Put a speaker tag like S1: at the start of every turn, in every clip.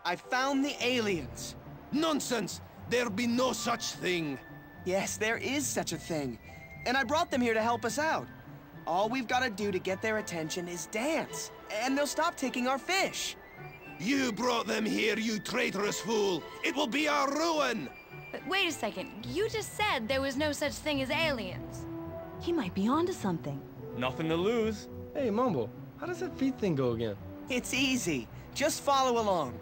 S1: I found the aliens.
S2: Nonsense! There be no such thing.
S1: Yes, there is such a thing. And I brought them here to help us out. All we've got to do to get their attention is dance. And they'll stop taking our fish.
S2: You brought them here, you traitorous fool! It will be our ruin!
S3: But wait a second. You just said there was no such thing as aliens.
S4: He might be onto something.
S5: Nothing to lose.
S6: Hey, Mumble, how does that feet thing go again?
S1: It's easy. Just follow along.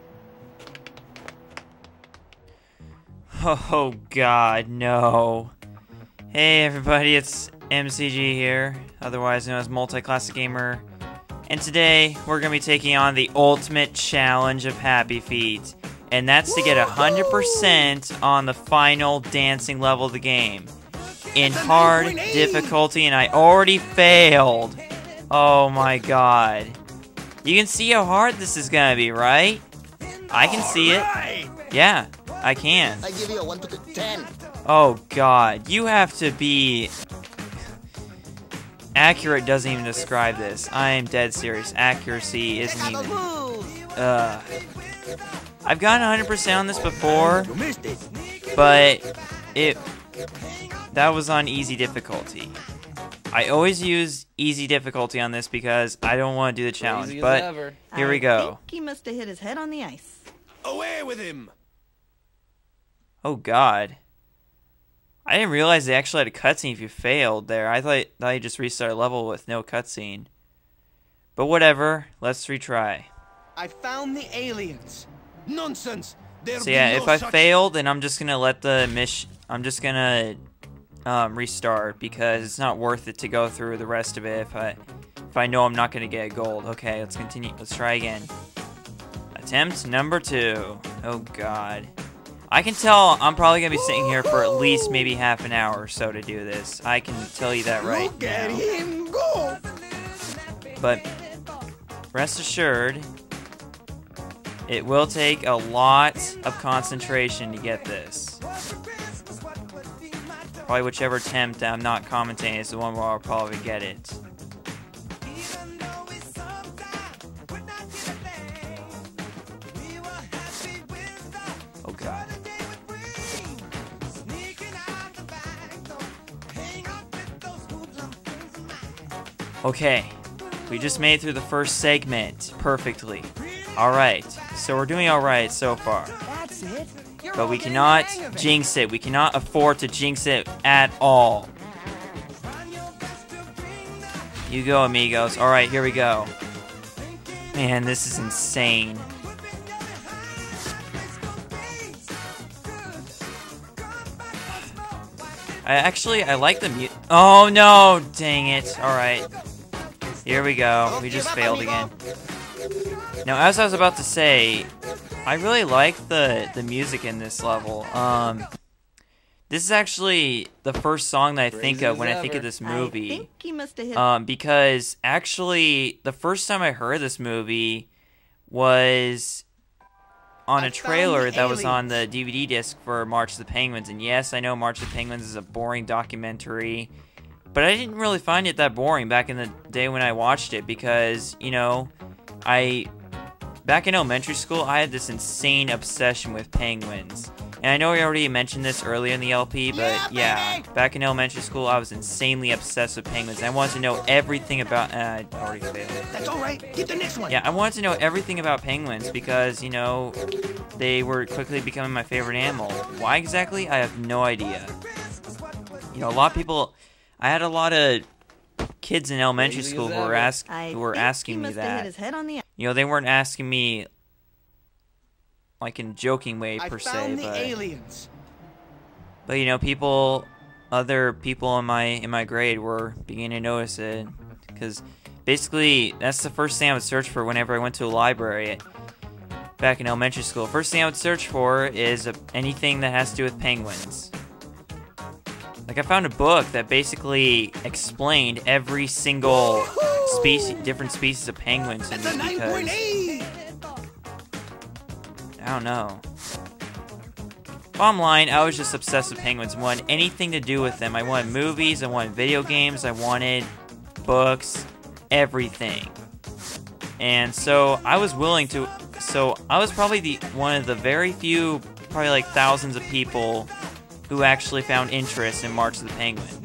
S7: Oh god, no. Hey everybody, it's MCG here, otherwise known as Multi-Classic Gamer. And today, we're going to be taking on the ultimate challenge of Happy Feet. And that's to get 100% on the final dancing level of the game. In hard difficulty, and I already failed. Oh my god. You can see how hard this is going to be, right? I can see it. Yeah, I can.
S8: I give you a 1 to 10.
S7: Oh god, you have to be... Accurate doesn't even describe this. I am dead serious. Accuracy isn't even... I've gotten 100% on this before, but that was on easy difficulty. I always use easy difficulty on this because I don't want to do the challenge, but here we go.
S4: I think he must have hit his head on the ice.
S2: Away with him!
S7: Oh god. I didn't realize they actually had a cutscene if you failed there. I thought you just restart a level with no cutscene. But whatever, let's retry.
S1: I found the aliens.
S2: Nonsense! There
S7: So
S2: be
S7: yeah,
S2: no
S7: if I
S2: such...
S7: fail, then I'm just gonna let the mission... I'm just gonna restart because it's not worth it to go through the rest of it if I know I'm not gonna get gold. Okay, let's continue. Let's try again. Attempt number 2. Oh god. I can tell I'm probably going to be sitting here for at least maybe half an hour or so to do this. I can tell you that right
S8: Look at
S7: now.
S8: him go!
S7: But rest assured, it will take a lot of concentration to get this. Probably whichever attempt I'm not commentating is the one where I'll probably get it. Oh god. Okay, we just made it through the first segment perfectly. Alright, so we're doing alright so far.
S1: That's it. You're
S7: But
S1: all
S7: we
S1: getting
S7: cannot
S1: the hang of it.
S7: jinx it. We cannot afford to jinx it at all. You go, amigos. Alright, here we go. Man, this is insane. I like the music. Oh no, dang it. Alright. Here we go. We just failed again. Now, as I was about to say, I really like the music in this level. This is actually the first song that I think of when I think of this movie.
S4: I think he must have hit...
S7: Because actually, the first time I heard this movie was on a trailer that was on the DVD disc for March of the Penguins. And yes, I know March of the Penguins is a boring documentary, but I didn't really find it that boring back in the day when I watched it because, you know, back in elementary school, I had this insane obsession with penguins. And I know we already mentioned this earlier in the LP, but yeah, back in elementary school, I was insanely obsessed with penguins. And I wanted to know everything about... I already failed.
S8: That's alright, get the next one!
S7: Yeah, I wanted to know everything about penguins because, you know, they were quickly becoming my favorite animal. Why exactly? I have no idea. You know, a lot of people... I had a lot of kids in elementary school who were asking me that.
S4: His head on the...
S7: You know, they weren't asking me like in a joking way per se,
S1: I found the aliens.
S7: But you know, other people in my grade were beginning to notice it because basically that's the first thing I would search for whenever I went to a library back in elementary school. First thing I would search for is anything that has to do with penguins. Like, I found a book that basically explained every single different species of penguins to me because... I don't know. Bottom line, I was just obsessed with penguins. I wanted anything to do with them. I wanted movies, I wanted video games, I wanted books, everything. And so I was willing to So I was probably one of the very few, probably like thousands of people who actually found interest in March of the Penguins.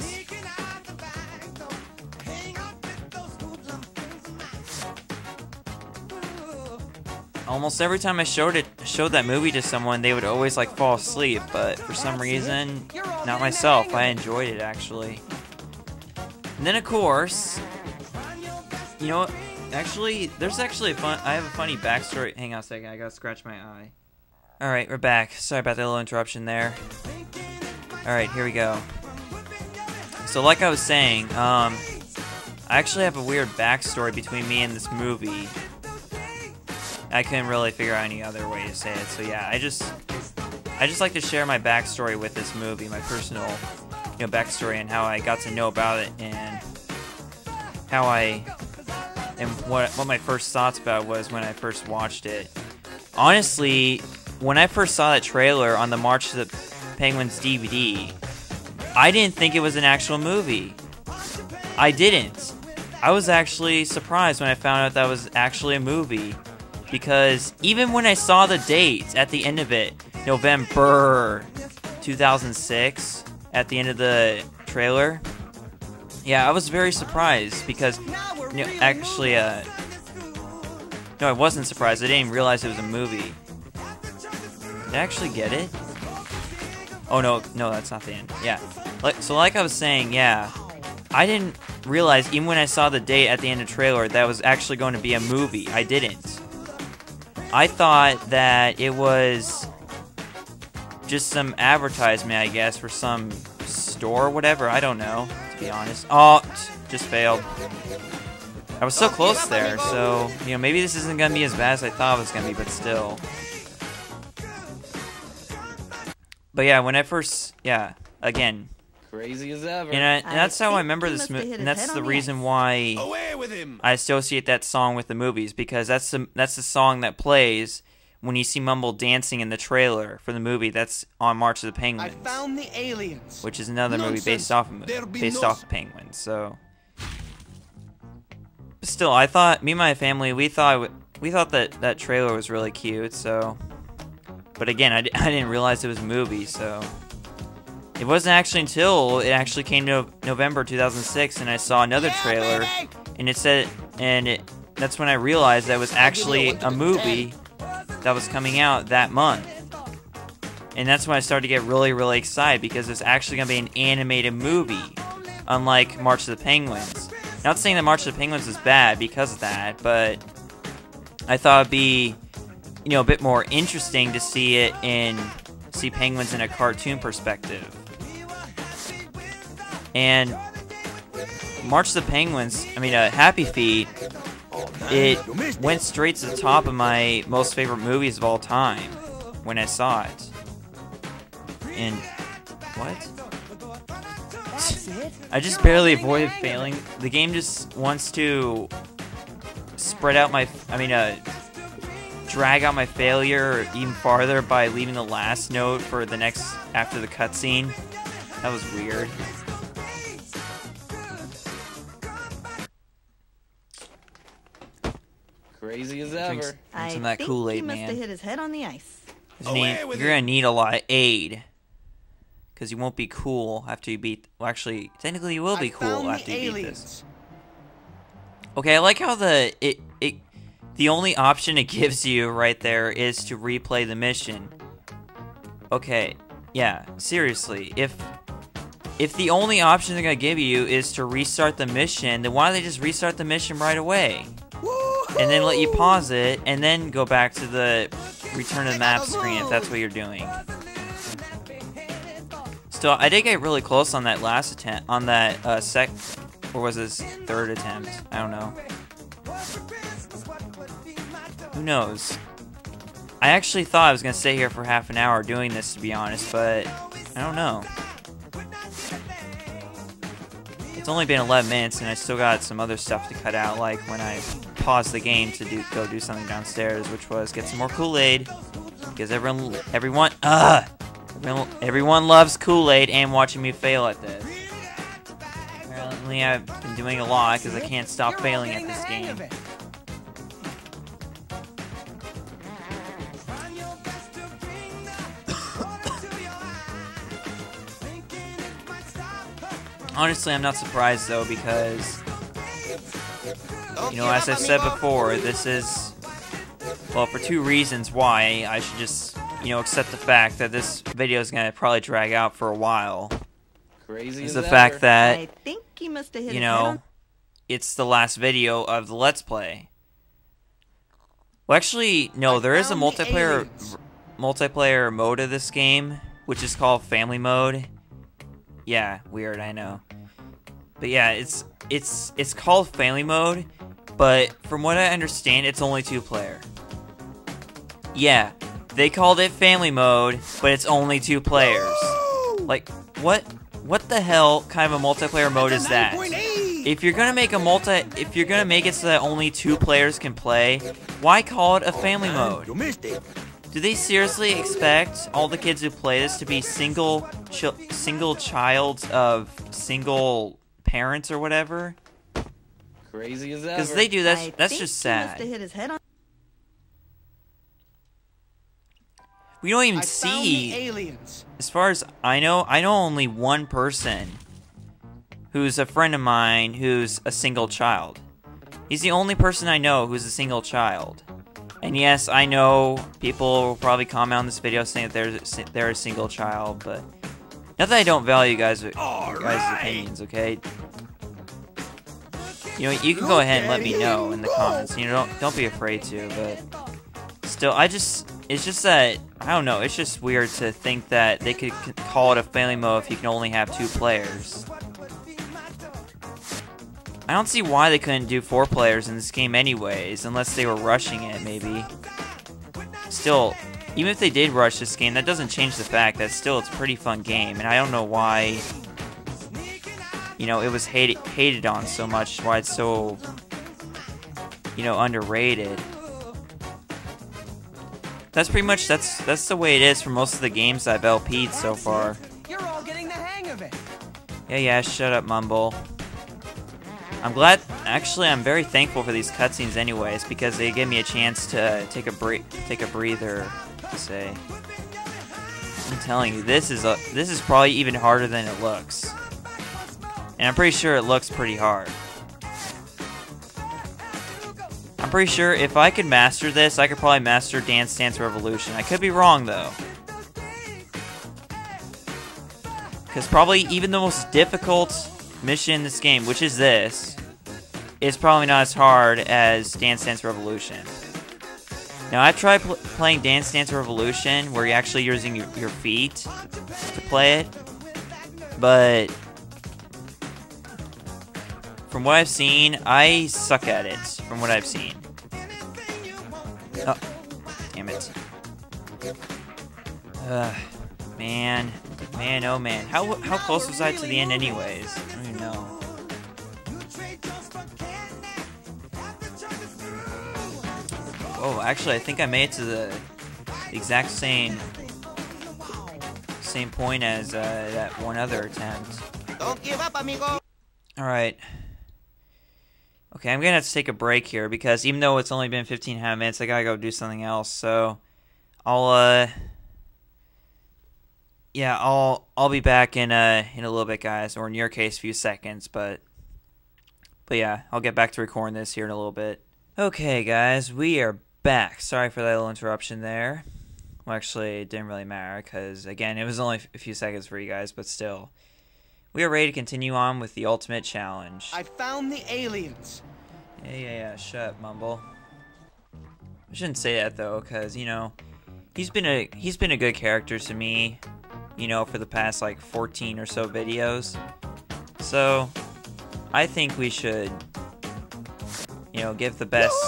S7: Almost every time I showed that movie to someone, they would always like fall asleep, but for some reason, not myself. I enjoyed it actually. And then of course, you know what? Actually, there's actually I have a funny backstory. Hang on a second, I gotta scratch my eye. Alright, we're back. Sorry about that little interruption there. Alright, here we go. So like I was saying, I actually have a weird backstory between me and this movie. I couldn't really figure out any other way to say it, so yeah, I just like to share my backstory with this movie, my personal, backstory and how I got to know about it and what my first thoughts about was when I first watched it. Honestly, when I first saw that trailer on the March of the Penguins DVD, I didn't think it was an actual movie. I didn't. I was actually surprised when I found out that was actually a movie. Because even when I saw the dates at the end of it, November 2006, at the end of the trailer, yeah, I was very surprised because, actually, no, I wasn't surprised. I didn't realize it was a movie. Did I actually get it? Oh, no, that's not the end. Yeah. Like I was saying, yeah, I didn't realize, even when I saw the date at the end of the trailer, that it was actually going to be a movie. I didn't. I thought that it was just some advertisement, I guess, for some store or whatever. I don't know, to be honest. Oh, just failed. I was so close there, so, maybe this isn't going to be as bad as I thought it was going to be, but still. But yeah, when I first, again.
S6: Crazy as ever.
S7: And that's how I remember this movie, and that's the reason why I associate that song with the movies, because that's the song that plays when you see Mumble dancing in the trailer for the movie. That's on March of the Penguins.
S1: I found the aliens.
S7: Which is another movie based off of Penguins. So, but still, I thought me and my family we thought that trailer was really cute. So, but again, I didn't realize it was a movie. So. It wasn't actually until it actually came to November 2006 and I saw another trailer and that's when I realized that it was actually a movie that was coming out that month. And that's when I started to get really, really excited because it's actually going to be an animated movie, unlike March of the Penguins. Not saying that March of the Penguins is bad because of that, but I thought it'd be, a bit more interesting to see penguins in a cartoon perspective. And March of the Penguins, Happy Feet, it went straight to the top of my most favorite movies of all time when I saw it. And, what? I just barely avoided failing. The game just wants to spread out drag out my failure even farther by leaving the last note for the next, after the cutscene. That was weird.
S6: Crazy as ever.
S4: I
S7: some of that
S4: think
S7: Kool-Aid,
S4: he must
S7: man.
S4: have hit his head on the ice.
S7: You're gonna need a lot of aid. Because you won't be cool after you beat... Well, actually, technically you will be cool after you beat this. Okay, I like how the only option it gives you right there is to replay the mission. Okay, yeah, seriously. If the only option they're gonna give you is to restart the mission, then why don't they just restart the mission right away? And then let you pause it, and then go back to the return to the map screen if that's what you're doing. Still, I did get really close on that last attempt, on that or was this third attempt? I don't know. Who knows? I actually thought I was gonna stay here for half an hour doing this, to be honest, but I don't know. It's only been 11 minutes, and I still got some other stuff to cut out, like when I paused the game to go do something downstairs, which was get some more Kool-Aid, because everyone loves Kool-Aid and watching me fail at this. Apparently, I've been doing a lot because I can't stop failing at this game. Honestly, I'm not surprised though, because you know, as I said before, this is, well, for two reasons why I should just, you know, accept the fact that this video is gonna probably drag out for a while.
S6: Crazy
S7: Is
S6: as
S7: the
S6: ever.
S7: fact that,
S4: I think he must have hit
S7: you
S4: his head on.
S7: know, it's the last video of the Let's Play. Well, actually, no, there is a multiplayer mode of this game, which is called Family Mode. Yeah, weird, I know. But yeah, it's called Family Mode, but from what I understand, it's only 2-player. Yeah, they called it Family Mode, but it's only 2 players. Like, what the hell kind of a multiplayer mode is that? If you're gonna make it so that only 2 players can play, why call it a family mode?
S8: You missed it.
S7: Do they seriously expect all the kids who play this to be single childs of single parents or whatever?
S6: Crazy as ever.
S7: Because they do, that's
S4: I
S7: just
S4: think He must
S7: sad.
S4: have hit his head on.
S7: We don't even
S1: I found the
S7: see,
S1: aliens.
S7: as far as I know only one person who's a friend of mine who's a single child. He's the only person I know who's a single child. And yes, I know people will probably comment on this video saying that they're a single child, but not that I don't value you guys' opinions, okay? You know, you can go ahead and let me know in the comments. You know, don't be afraid to, but still, it's just that, I don't know, it's just weird to think that they could call it a family mode if you can only have 2 players. I don't see why they couldn't do 4 players in this game anyways, unless they were rushing it, maybe. Still, even if they did rush this game, that doesn't change the fact that still it's a pretty fun game, and I don't know why, you know, it was hated on so much, why it's so, you know, underrated. That's pretty much, that's the way it is for most of the games I've LP'd so far.
S1: You're all getting the hang of it.
S7: Yeah, shut up, Mumble. I'm glad, actually, I'm very thankful for these cutscenes anyways, because they give me a chance to take a breather, to say. I'm telling you, this is probably even harder than it looks. And I'm pretty sure it looks pretty hard. I'm pretty sure if I could master this, I could probably master Dance Dance Revolution. I could be wrong, though. Because probably even the most difficult mission in this game, which is this, is probably not as hard as Dance Dance Revolution. Now, I've tried playing Dance Dance Revolution, where you're actually using your feet to play it, but from what I've seen, I suck at it, from what I've seen. Oh, damn it. Man, oh man. How close was I to the end anyways? I don't even know. Oh, actually, I think I made it to the exact same point as that one other attempt.
S8: Don't give up, amigo.
S7: Alright. Okay, I'm gonna have to take a break here because even though it's only been 15 minutes, I gotta go do something else. So I'll be back in a little bit, guys, or in your case, a few seconds. But yeah, I'll get back to recording this here in a little bit. Okay, guys, we are back. Sorry for that little interruption there. Well, actually, it didn't really matter because again, it was only a few seconds for you guys, but still. We are ready to continue on with the ultimate challenge.
S1: I found the aliens.
S7: Yeah, shut up, Mumble. I shouldn't say that though, cause you know, he's been a good character to me, you know, for the past like 14 or so videos. So, I think we should, you know, give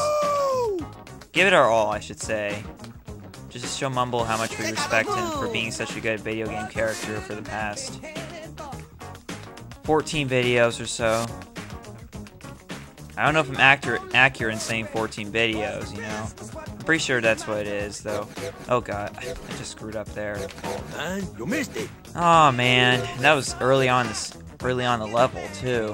S7: it our all, I should say. Just to show Mumble how much we respect him for being such a good video game character for the past 14 videos or so. I don't know if I'm accurate in saying 14 videos, you know. I'm pretty sure that's what it is, though. Oh god, I just screwed up there.
S8: Man, you missed it.
S7: Oh man, that was early on the level too.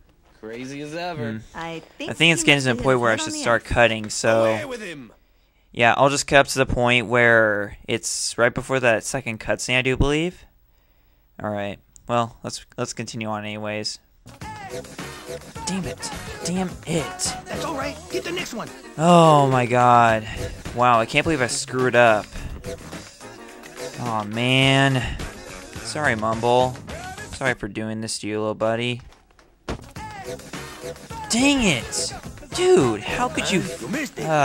S6: Crazy as ever.
S4: I think
S7: it's getting to the point where I should start cutting. So
S2: Away with him.
S7: Yeah, I'll just cut up to the point where it's right before that second cutscene, I do believe. Alright, well, let's continue on anyways. Damn it. Damn it.
S8: That's all right. Get the next one.
S7: Oh my god. Wow, I can't believe I screwed up. Oh man. Sorry, Mumble. Sorry for doing this to you, little buddy. Dang it! Dude, how could you...
S8: You missed it.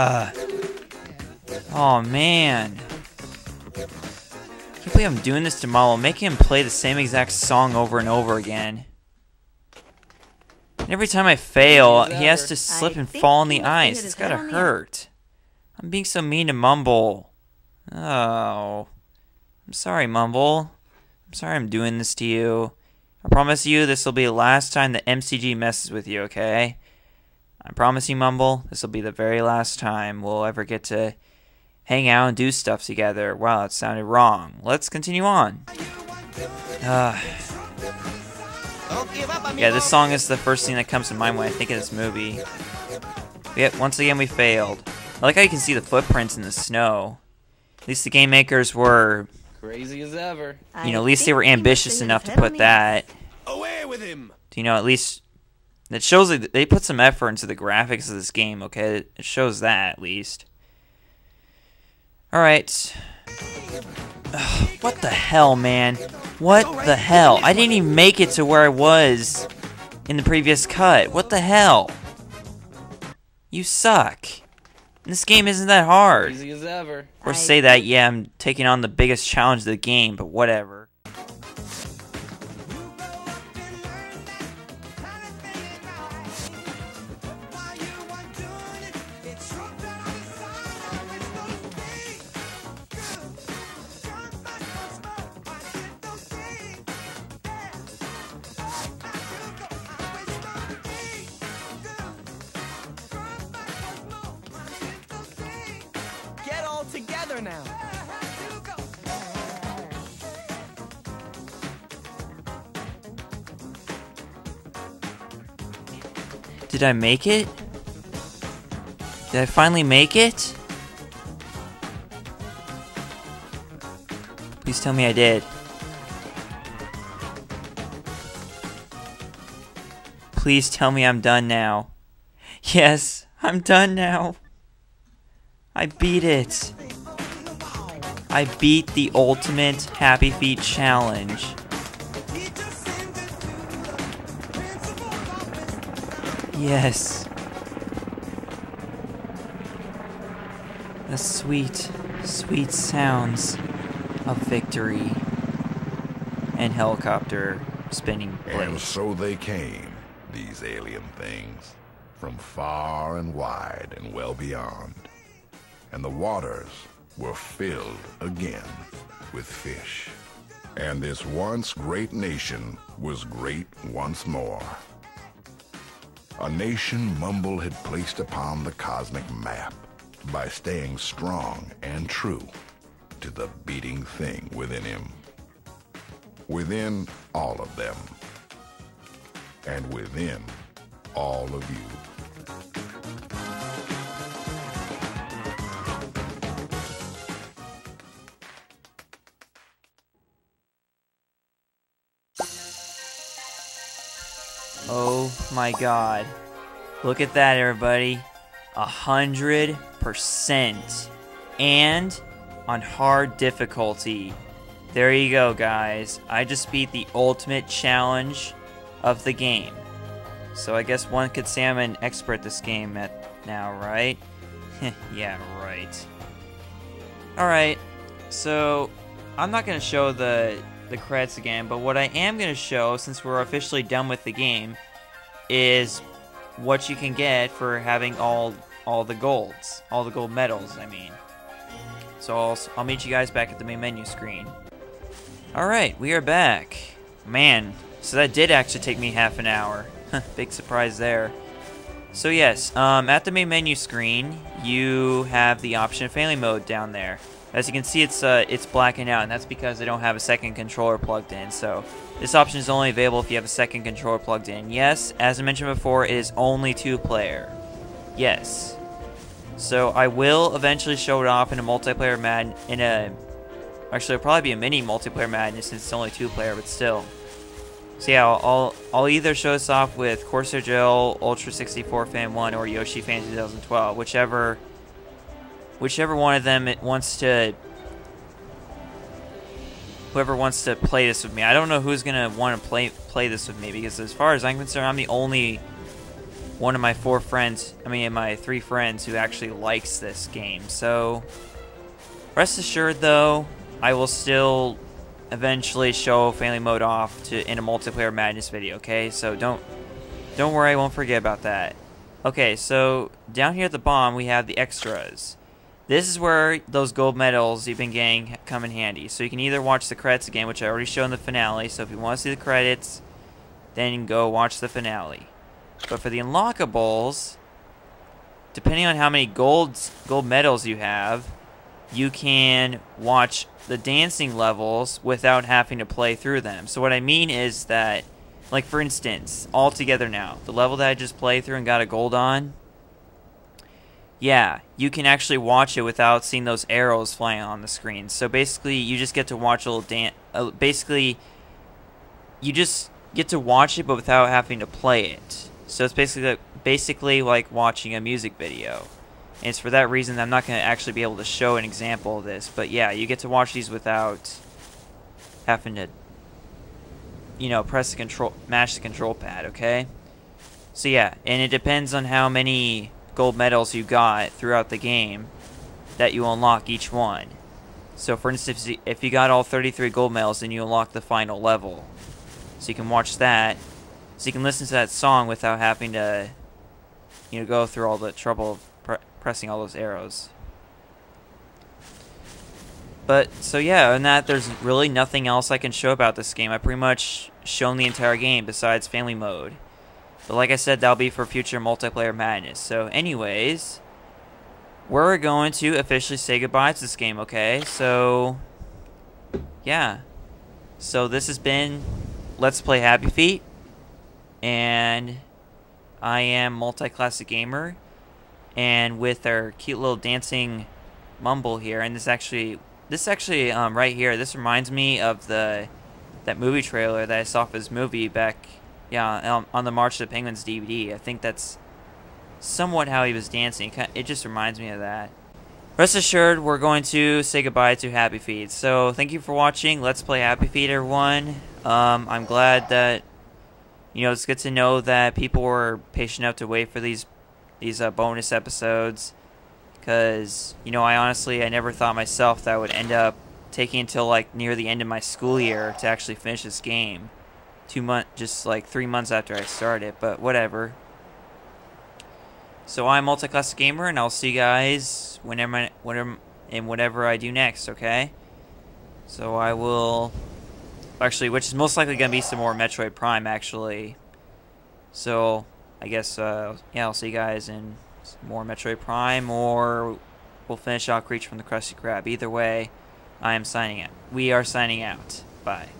S7: Oh man. I can't believe I'm doing this to Mumble, making him play the same exact song over and over again. And every time I fail, he has to slip and fall on the ice. It's gotta hurt. I'm being so mean to Mumble. Oh. I'm sorry, Mumble. I'm sorry I'm doing this to you. I promise you this will be the last time that MCG messes with you, okay? I promise you, Mumble, this will be the very last time we'll ever get to hang out and do stuff together. Wow, that sounded wrong. Let's continue on.
S8: Don't give up, amigo.
S7: Yeah, this song is the first thing that comes to mind when I think of this movie. Yep, once again we failed. I like how you can see the footprints in the snow. At least the game makers were,
S6: Crazy as ever.
S7: you know, at least they were ambitious enough to put that.
S2: Away with him!
S7: You know, at least it shows that they put some effort into the graphics of this game, okay? It shows that, at least. Alright. What the hell, man? What the hell? I didn't even make it to where I was in the previous cut. What the hell? You suck. This game isn't that hard.
S6: Crazy as ever.
S7: Of course, say that, yeah, I'm taking on the biggest challenge of the game, but whatever.
S1: Get all together now.
S7: Did I make it? Did I finally make it? Please tell me I did. Please tell me I'm done now. Yes, I'm done now. I beat it. I beat the ultimate Happy Feet challenge. Yes. The sweet, sweet sounds of victory and helicopter spinning
S5: And
S7: blades.
S5: so they came, these alien things, from far and wide and well beyond. And the waters were filled again with fish. And this once great nation was great once more. A nation Mumble had placed upon the cosmic map by staying strong and true to the beating thing within him. Within all of them. And within all of you.
S7: Oh my god. Look at that, everybody. 100%. And on hard difficulty. There you go, guys. I just beat the ultimate challenge of the game. So I guess one could say I'm an expert at this game now, right? Yeah, right. Alright, so I'm not going to show the credits again, but what I am going to show, since we're officially done with the game, is what you can get for having all the golds. All the gold medals, I mean. So I'll meet you guys back at the main menu screen. Alright, we are back. Man, so that did actually take me half an hour. Big surprise there. So yes, at the main menu screen, you have the option of family mode down there. As you can see, it's blacking out, and that's because I don't have a second controller plugged in. So this option is only available if you have a second controller plugged in. Yes, as I mentioned before, it is only 2-player. Yes. So I will eventually show it off in a multiplayer actually it'll probably be a mini multiplayer Madness since it's only 2-player, but still. So yeah, I'll either show this off with Corsair Jill, Ultra 64 Fan 1, or Yoshi Fan 2012, whichever one of them whoever wants to play this with me. I don't know who's gonna want to play this with me, because as far as I'm concerned, I'm the only one of my my 3 friends who actually likes this game. So rest assured, though, I will still eventually show Family Mode off in a multiplayer Madness video. Okay, so don't worry, I won't forget about that. Okay, so down here at the bottom we have the extras. This is where those gold medals you've been getting come in handy. So you can either watch the credits again, which I already showed in the finale. So if you want to see the credits, then go watch the finale. But for the unlockables, depending on how many gold medals you have, you can watch the dancing levels without having to play through them. So what I mean is that, like for instance, all together now, the level that I just played through and got a gold on, yeah, you can actually watch it without seeing those arrows flying on the screen. So basically, you just get to watch a little dance. Basically, you just get to watch it, but without having to play it. So it's basically like watching a music video. And it's for that reason that I'm not going to actually be able to show an example of this. But yeah, you get to watch these without having to, mash the control pad, okay? So yeah, and it depends on how many gold medals you got throughout the game that you unlock each one. So for instance, if you got all 33 gold medals, then you unlock the final level. So you can watch that. So you can listen to that song without having to, go through all the trouble of pressing all those arrows. But so yeah, and that there's really nothing else I can show about this game. I've pretty much shown the entire game besides Family Mode. But like I said, that'll be for future multiplayer Madness. So anyways, we're going to officially say goodbye to this game, okay? So yeah. So this has been Let's Play Happy Feet, and I am Multi-Classic Gamer. And with our cute little dancing mumble here, and this actually right here, this reminds me of that movie trailer that I saw for this movie back, on the March of the Penguins DVD. I think that's somewhat how he was dancing. It just reminds me of that. Rest assured, we're going to say goodbye to Happy Feet. So thank you for watching. Let's Play Happy Feet, everyone. I'm glad that it's good to know that people were patient enough to wait for these bonus episodes, because I never thought myself that I would end up taking until like near the end of my school year to actually finish this game. 3 months after I started, but whatever. So I'm Multi-Classic Gamer, and I'll see you guys whatever I do next, okay? So I will actually, which is most likely gonna be some more Metroid Prime, actually. So I guess, I'll see you guys in some more Metroid Prime, or we'll finish out Creature from the Krusty Krab. Either way, we are signing out. Bye.